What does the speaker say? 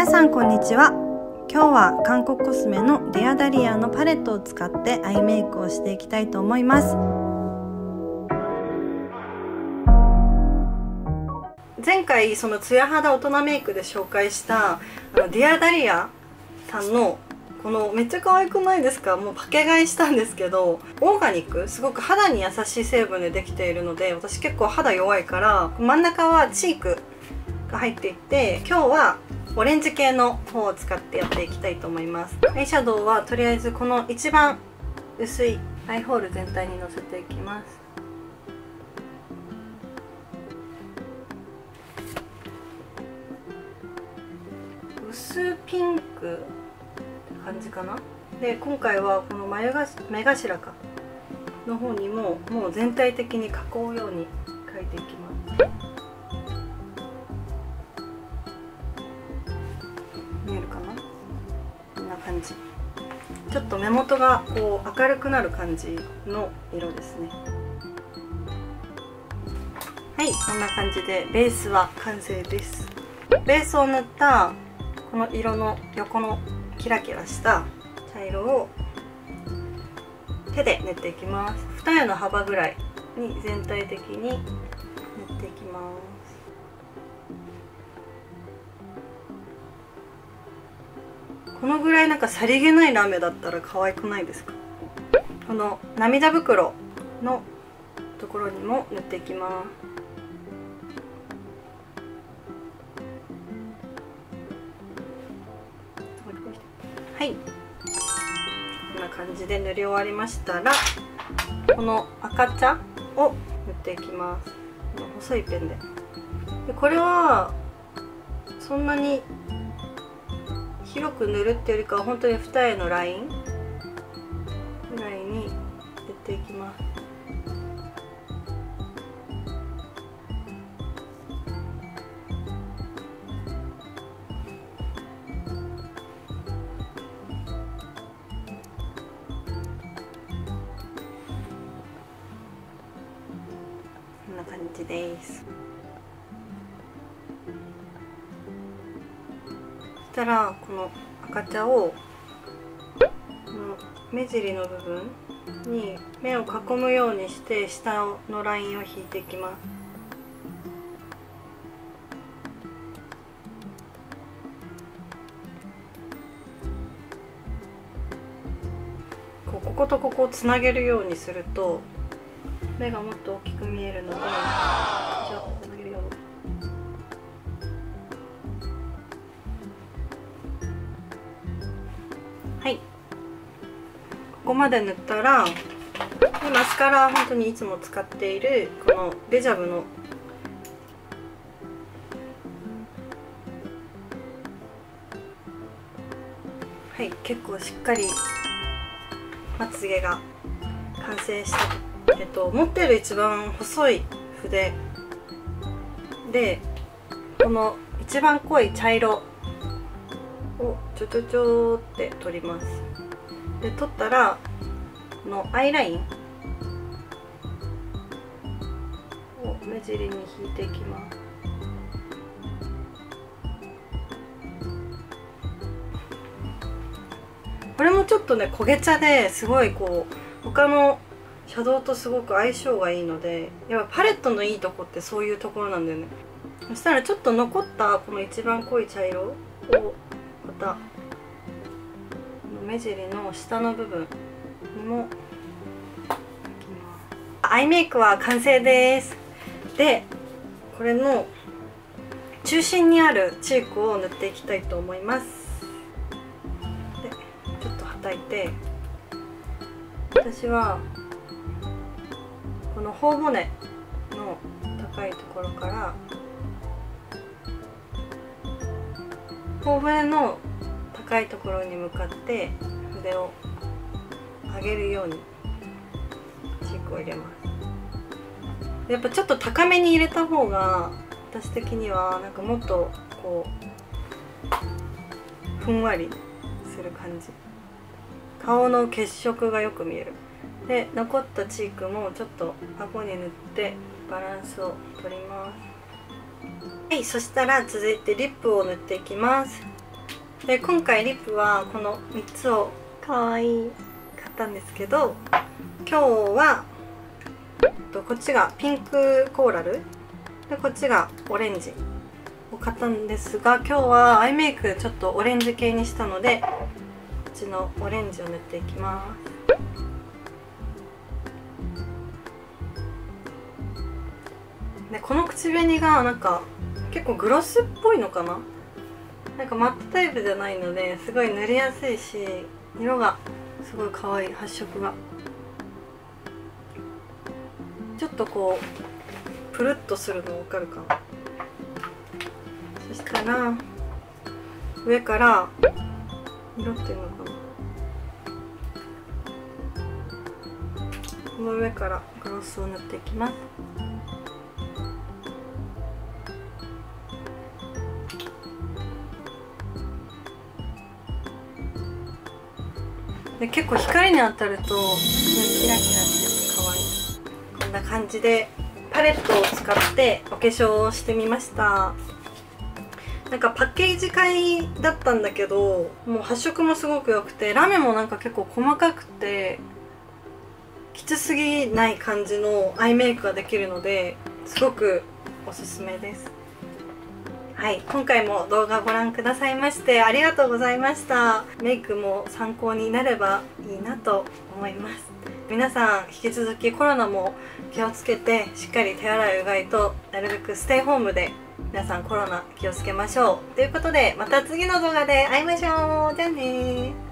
皆さんこんにちは。今日は韓国コスメのデアダリアのパレットを使ってアイメイクをしていきたいと思います。前回そのツヤ肌大人メイクで紹介したデアダリアさんのこのめっちゃ可愛くないですか？もうパケ買いしたんですけど、オーガニック、すごく肌に優しい成分でできているので、私結構肌弱いから真ん中はチークが入っていて、今日はオレンジ系の方を使ってやっていきたいと思います。アイシャドウはとりあえずこの一番薄いアイホール全体にのせていきます。薄ピンク感じかな。で今回はこの目頭かの方にももう全体的に囲うように描いていきます。見えるかな。こんな感じ。ちょっと目元がこう明るくなる感じの色ですね。はい、こんな感じでベースは完成です。ベースを塗ったこの色の横のキラキラした茶色を手で塗っていきます。二重の幅ぐらいに全体的に塗っていきます。このぐらいなんかさりげないラメだったら可愛くないですか？この涙袋のところにも塗っていきます。はい、こんな感じで塗り終わりましたら、この赤茶を塗っていきます。この細いペンで。これはそんなに広く塗るっていうよりかは本当に二重のラインぐらいに塗っていきます。こんな感じです。そしたらこの赤茶をこの目尻の部分に目を囲むようにして下のラインを引いていきます。こことここをつなげるようにすると目がもっと大きく見えるので、じゃあつなげるように。はい、ここまで塗ったら、マスカラは本当にいつも使っているこのデジャブのはい、結構しっかりまつげが完成した。持ってる一番細い筆でこの一番濃い茶色をちょちょちょって取ります。で取ったらこのアイラインを目尻に引いていきます。これもちょっとね焦げ茶ですごいこう他のシャドウとすごく相性がいいので、やっぱパレットのいいとこってそういうところなんだよね。そしたらちょっと残ったこの一番濃い茶色をまた目尻の下の部分にもアイメイクは完成です。でこれの中心にあるチークを塗っていきたいと思います。でちょっとはたいて、私はこの頬骨の高いところから頬骨の高いところに向かって筆を上げるようにチークを入れます。やっぱちょっと高めに入れた方が私的にはなんかもっとこうふんわりする感じ、顔の血色がよく見える。で残ったチークもちょっと顎に塗ってバランスを取ります。はい、そしたら続いてリップを塗っていきます。 で今回リップはこの3つをかわいい買ったんですけど、今日はこっちがピンクコーラルでこっちがオレンジを買ったんですが、今日はアイメイクちょっとオレンジ系にしたのでこっちのオレンジを塗っていきます。でこの口紅がなんか結構グロスっぽいのかな、なんかマットタイプじゃないのですごい塗りやすいし、色がすごい可愛い。発色がちょっとこうプルッとするの分かるかな。そしたら上から色っていうのかな、この上からグロスを塗っていきます。で結構光に当たるとキラキラしてて可愛い。こんな感じでパレットを使ってお化粧をしてみました。なんかパッケージ買いだったんだけど、もう発色もすごく良くて、ラメもなんか結構細かくてきつすぎない感じのアイメイクができるのですごくおすすめです。はい、今回も動画ご覧くださいましてありがとうございました。メイクも参考になればいいなと思います。皆さん引き続きコロナも気をつけてしっかり手洗いうがいとなるべくステイホームで皆さんコロナ気をつけましょうということで、また次の動画で会いましょう。じゃあねー。